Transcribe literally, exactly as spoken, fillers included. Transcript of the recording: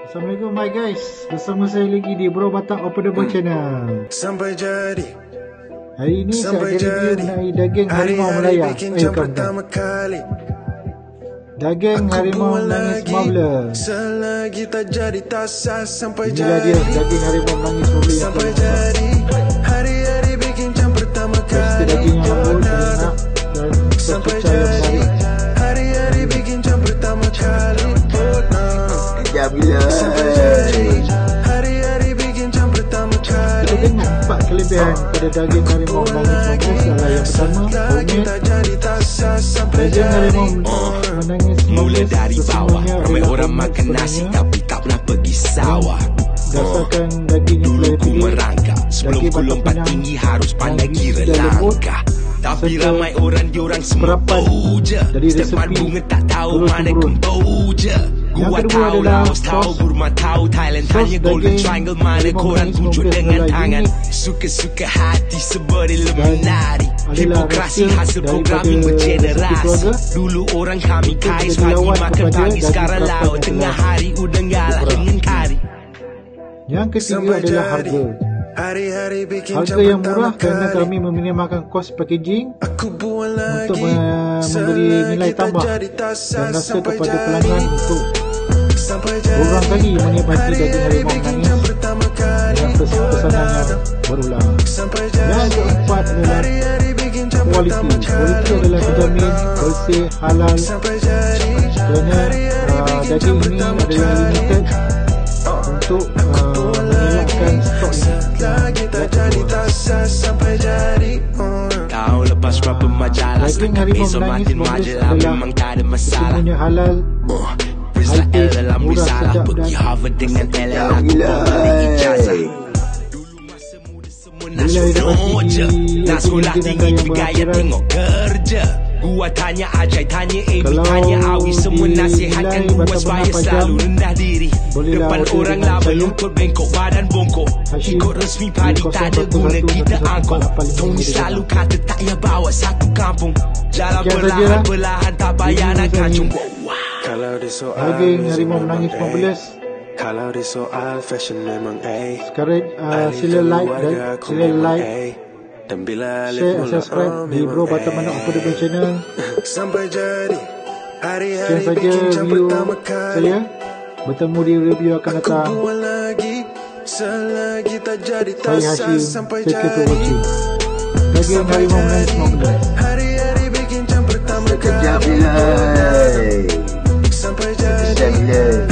Assalamualaikum my guys. Bersama saya lagi di Bro Batak Openable Channel. Sampai jadi. Hari ini saya akan review mengenai daging harimau Melaya. Eh bukan. Daging harimau menangis Mabla. Selagi tak jadi tak sah sampai jadi. Inilah dia daging harimau menangis Mabla yang sampai jadi. Hari-hari bikin jam pertama kali. Daging yang lembut dan enak dan sampai jadi. Hari-hari bikin jam pertama kali. Sampai jadi. Hari-hari bikin jam pertama kali. Kita tengok empat kelebihan pada daging harimau menangis Mabla. Adalah yang pertama, homemade. Daging harimau menangis mula dari bawah. Ramai orang makan nasi tapi tak pernah pergi sawah. Dasarkan daging yang Dulu boleh ku pilih. merangkak sebelum ku lompat tinggi harus pandai kira langkah. Tapi ramai orang diorang semua bau je. Depan bunga tak tahu mana kembau je. Gua tahu Laos tahu Burma tahu Thailand. Tanya Golden Triangle mana korang tunjuk dengan tangan. Suka-suka hati sebab Illuminati. Hipokrasi hasil programming bergenerasi. Dulu orang kami kais pagi makan pagi. Sekarang laut tengah hari udang galah dengan kari. Yang ketiga adalah harga. Harga yang murah kerana kami meminimalkan kos packaging untuk memberi nilai tambah dan rasa kepada pelanggan untuk berulang kali menikmati daging harimau menangis dengan pesanan yang berulang. Yang keempat adalah kualiti. Kualiti adalah terjamin bersih, halal kerana uh, daging ini adalah limited untuk uh, mengelakkan stok ini. Kau lepas berapa majalah setakat esok makin majalah memang tak ada masalah. Semuanya halal, Israel dalam risalah pergi Harvard dengan L L aku balik ijazah. Dulu masa muda semua nak seronok je. Nak sekolah tinggi bergaya tengok kerja. Gua tanya Ajay, tanya Amy, tanya Awi. Semua nasihatkan gua supaya selalu rendah diri. Depan orang laba lungkut bengkok badan bongkok. Ikut resmi padi tak ada guna kita angkot. Tony selalu kata tak payah bawa satu kampung. Jalan perlahan perlahan tak payah nak kacung. daging harimau menangis lima belas. Kalau di soal fashion memang A. Sekarang uh, sila like dan sila like, dan bila share dan subscribe di Bro Batak Openable Channel. Sampai jadi Sekian saja review saya. Bertemu di review akan datang. Selagi tak jadi Saya Hashim. Thank you for watching. Daging harimau menangis lima belas. Hari-hari bikin jam pertama Sekejap bila sampai jadi.